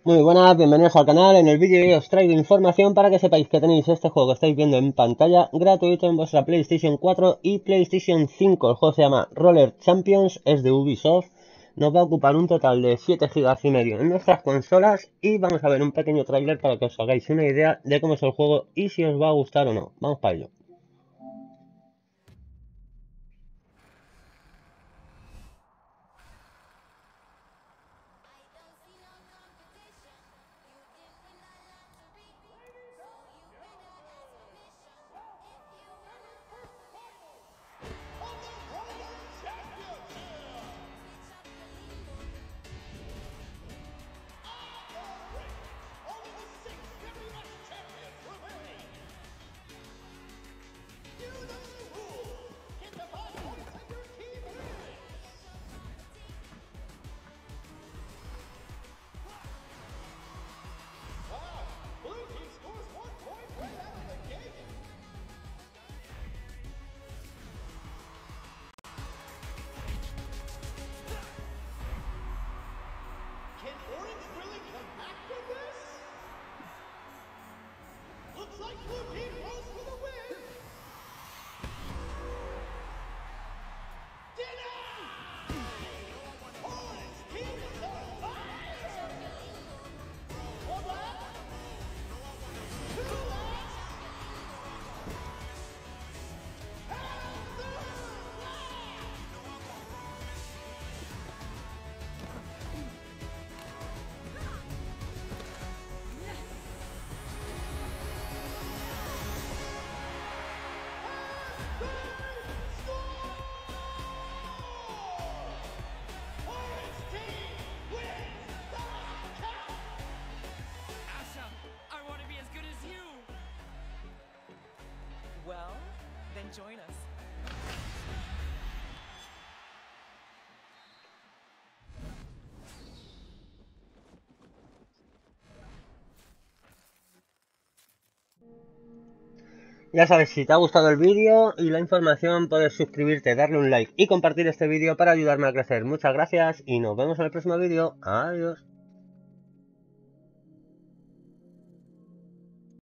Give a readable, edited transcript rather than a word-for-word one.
Muy buenas, bienvenidos al canal. En el vídeo de hoy os traigo información para que sepáis que tenéis este juego que estáis viendo en pantalla gratuito en vuestra PlayStation 4 y PlayStation 5. El juego se llama Roller Champions, es de Ubisoft. Nos va a ocupar un total de 7 GB y medio en nuestras consolas y vamos a ver un pequeño tráiler para que os hagáis una idea de cómo es el juego y si os va a gustar o no. Vamos para ello. Well, then join us. Ya sabes, si te ha gustado el vídeo y la información, puedes suscribirte, darle un like y compartir este vídeo para ayudarme a crecer. Muchas gracias y nos vemos en el próximo vídeo. Adiós.